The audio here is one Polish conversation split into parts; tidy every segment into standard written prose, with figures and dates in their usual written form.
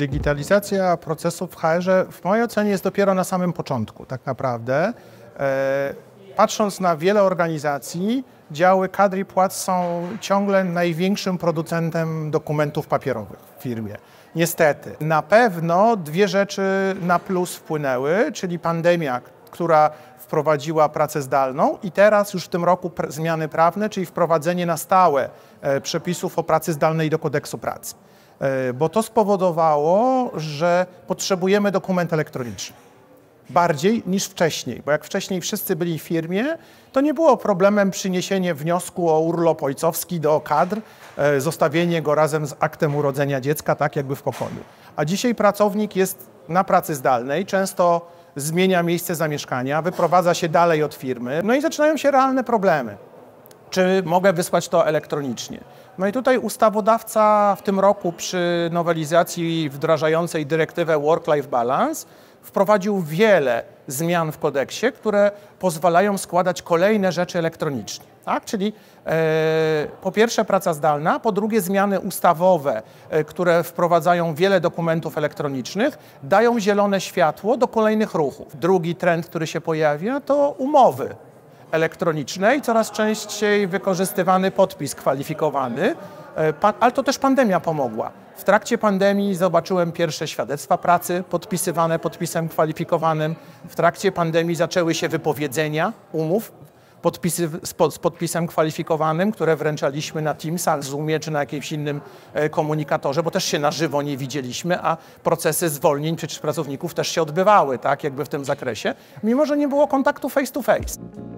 Digitalizacja procesów w HR-ze w mojej ocenie jest dopiero na samym początku tak naprawdę. Patrząc na wiele organizacji, działy kadr i płac są ciągle największym producentem dokumentów papierowych w firmie. Niestety. Na pewno dwie rzeczy na plus wpłynęły, czyli pandemia, która wprowadziła pracę zdalną i teraz już w tym roku zmiany prawne, czyli wprowadzenie na stałe przepisów o pracy zdalnej do kodeksu pracy. Bo to spowodowało, że potrzebujemy dokument elektroniczny. Bardziej niż wcześniej, bo jak wcześniej wszyscy byli w firmie, to nie było problemem przyniesienie wniosku o urlop ojcowski do kadr, zostawienie go razem z aktem urodzenia dziecka, tak jakby w pokoju. A dzisiaj pracownik jest na pracy zdalnej, często zmienia miejsce zamieszkania, wyprowadza się dalej od firmy, no i zaczynają się realne problemy. Czy mogę wysłać to elektronicznie? No i tutaj ustawodawca w tym roku przy nowelizacji wdrażającej dyrektywę Work-Life Balance wprowadził wiele zmian w kodeksie, które pozwalają składać kolejne rzeczy elektronicznie. Tak? Czyli po pierwsze praca zdalna, po drugie zmiany ustawowe, które wprowadzają wiele dokumentów elektronicznych, dają zielone światło do kolejnych ruchów. Drugi trend, który się pojawia, to umowy elektroniczne i coraz częściej wykorzystywany podpis kwalifikowany, ale to też pandemia pomogła. W trakcie pandemii zobaczyłem pierwsze świadectwa pracy podpisywane podpisem kwalifikowanym. W trakcie pandemii zaczęły się wypowiedzenia umów z podpisem kwalifikowanym, które wręczaliśmy na Teamsach, Zoomie czy na jakimś innym komunikatorze, bo też się na żywo nie widzieliśmy, a procesy zwolnień przecież pracowników też się odbywały, tak, jakby w tym zakresie, mimo że nie było kontaktu face to face.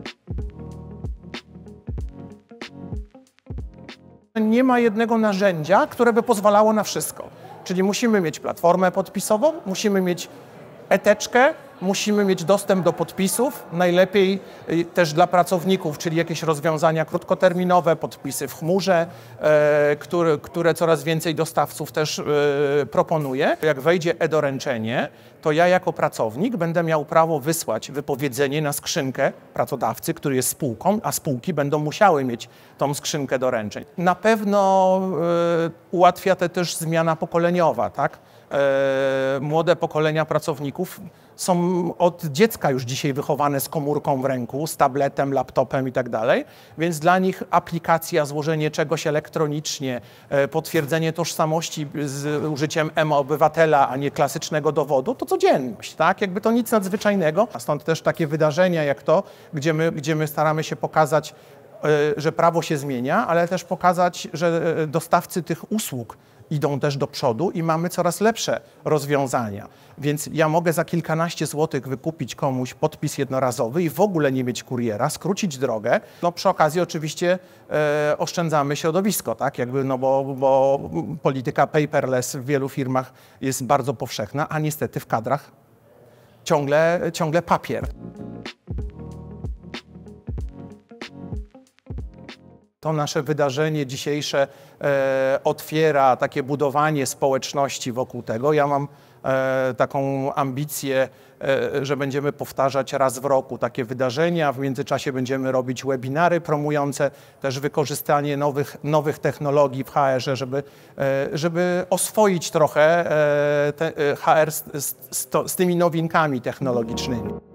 Nie ma jednego narzędzia, które by pozwalało na wszystko. Czyli musimy mieć platformę podpisową, musimy mieć eteczkę, musimy mieć dostęp do podpisów, najlepiej też dla pracowników, czyli jakieś rozwiązania krótkoterminowe, podpisy w chmurze, które coraz więcej dostawców też proponuje. Jak wejdzie e-doręczenie, to ja jako pracownik będę miał prawo wysłać wypowiedzenie na skrzynkę pracodawcy, który jest spółką, a spółki będą musiały mieć tą skrzynkę doręczeń. Na pewno ułatwia to też zmiana pokoleniowa, tak? Młode pokolenia pracowników są od dziecka już dzisiaj wychowane z komórką w ręku, z tabletem, laptopem i tak dalej, więc dla nich aplikacja, złożenie czegoś elektronicznie, potwierdzenie tożsamości z użyciem e-obywatela, a nie klasycznego dowodu, to codzienność, tak? Jakby to nic nadzwyczajnego. A stąd też takie wydarzenia jak to, gdzie my staramy się pokazać, że prawo się zmienia, ale też pokazać, że dostawcy tych usług idą też do przodu i mamy coraz lepsze rozwiązania. Więc ja mogę za kilkanaście złotych wykupić komuś podpis jednorazowy i w ogóle nie mieć kuriera, skrócić drogę. No przy okazji oczywiście oszczędzamy środowisko, tak? Jakby, no bo polityka paperless w wielu firmach jest bardzo powszechna, a niestety w kadrach ciągle papier. To nasze wydarzenie dzisiejsze otwiera takie budowanie społeczności wokół tego. Ja mam taką ambicję, że będziemy powtarzać raz w roku takie wydarzenia. W międzyczasie będziemy robić webinary promujące też wykorzystanie nowych technologii w HR-ze, żeby oswoić trochę HR z tymi nowinkami technologicznymi.